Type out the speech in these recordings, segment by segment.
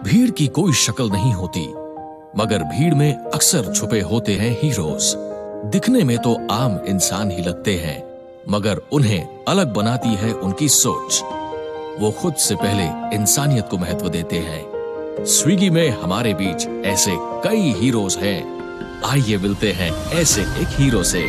भीड़ की कोई शक्ल नहीं होती, मगर भीड़ में अक्सर छुपे होते हैं हीरोज। दिखने में तो आम इंसान ही लगते हैं, मगर उन्हें अलग बनाती है उनकी सोच। वो खुद से पहले इंसानियत को महत्व देते हैं। स्विगी में हमारे बीच ऐसे कई हीरोज हैं। आइए मिलते हैं ऐसे एक हीरो से।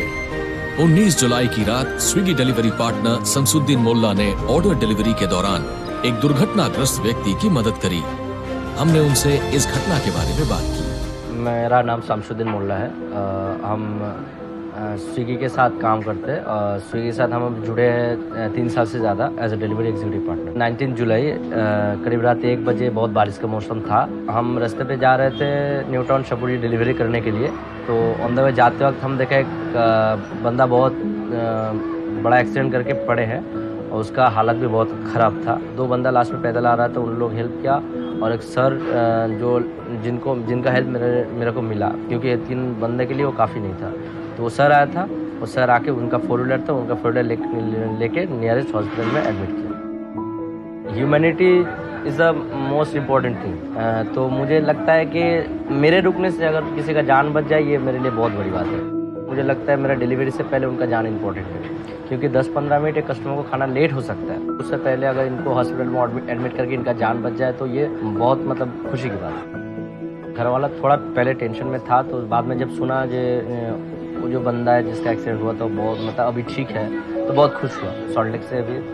19 जुलाई की रात Swiggy delivery partner Shamsuddin Molla ने ऑर्डर डिलीवरी के दौरान एक दुर्घटनाग्रस्त व्यक्ति की मदद करी। हमने उनसे इस घटना के बारे में बात की। मेरा नाम शमसुद्दीन मोल्ला है। हम स्विगी के साथ काम करते हैं और स्विगी के साथ हम जुड़े हैं 3 साल से ज़्यादा as a delivery executive partner. 19 जुलाई करीब रात 1 बजे, बहुत बारिश का मौसम था। हम रास्ते पे जा रहे थे न्यू टाउन शपुरी डिलीवरी करने के लिए। तो ऑन द वे जाते वक्त हम देखे एक बंदा बहुत बड़ा एक्सीडेंट करके पड़े हैं और उसका हालत भी बहुत ख़राब था। 2 बंदा लास्ट में पैदल आ रहा था, उन लोग हेल्प किया और एक सर जो जिनका हेल्प मेरे को मिला, क्योंकि 3 बंदे के लिए वो काफ़ी नहीं था। तो वो सर आया था, वो सर आके उनका 4 व्हीलर था, उनका 4 व्हीलर लेके नियरेस्ट हॉस्पिटल में एडमिट किया। Humanity is the most important thing. तो मुझे लगता है कि मेरे रुकने से अगर किसी का जान बच जाए, ये मेरे लिए बहुत बड़ी बात है। मुझे लगता है मेरा डिलीवरी से पहले उनका जान इम्पोर्टेंट है, क्योंकि 10-15 मिनट एक कस्टमर को खाना लेट हो सकता है। उससे पहले अगर इनको हॉस्पिटल में एडमिट करके इनका जान बच जाए तो ये बहुत खुशी की बात है। घर वाला थोड़ा पहले टेंशन में था, तो बाद में जब सुना वो जो बंदा है जिसका एक्सीडेंट हुआ तो बहुत अभी ठीक है, तो बहुत खुश हुआ। सॉल्ट लेक से अभी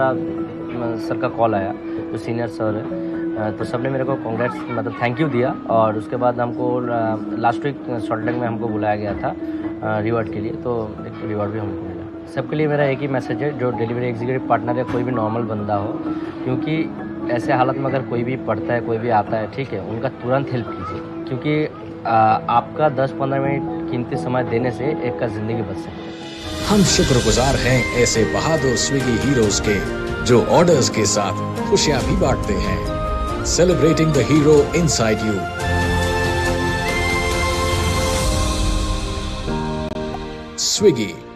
10-12 सर का कॉल आया, जो सीनियर सर है, तो सबने मेरे को कांग्रेट्स थैंक यू दिया। और उसके बाद हमको लास्ट वीक सॉल्ट लेक में हमको बुलाया गया था रिवॉर्ड के लिए, तो एक रिवॉर्ड भी हमको मिला। सबके लिए मेरा एक ही मैसेज है, जो डिलीवरी एग्जीक्यूटिव पार्टनर या कोई भी नॉर्मल बंदा हो, क्योंकि ऐसे हालत में अगर कोई भी पड़ता है, कोई भी आता है, ठीक है, उनका तुरंत हेल्प कीजिए, क्योंकि आपका 10-15 मिनट कीमती समय देने से एक का ज़िंदगी बच सकती है। हम शुक्रगुजार हैं ऐसे बहादुर स्विगी हीरोज के, जो ऑर्डर्स के साथ खुशियां भी बांटते हैं। Celebrating the hero inside you. Swiggy.